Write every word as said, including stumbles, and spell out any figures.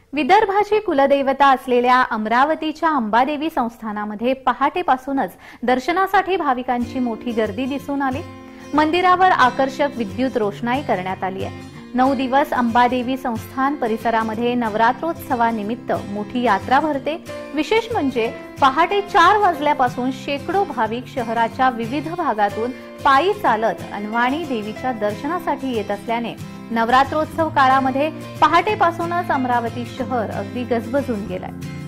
विदर्भाची कुलदेवता असलेल्या अमरावतीच्या अंबादेवी संस्थानामध्ये पहाटेपासूनच दर्शनासाठी भाविकांची मोठी गर्दी दिसून आली। मंदिरावर आकर्षक विद्युत रोषणाई करण्यात आली आहे। नऊ दिवस अंबादेवी संस्थान परिसरामध्ये नवरात्रोत्सवानिमित्त मोठी यात्रा भरते। विशेष म्हणजे पहाटे चार वाजल्यापासून शेकडो भाविक शहराच्या विविध भागातून पायी चालत अनवाणी देवीच्या दर्शनासाठी येत असल्याने नवरात्रोत्सव काळामध्ये पहाटेपासूनच अमरावती शहर अगदी गजबजून गेलंय।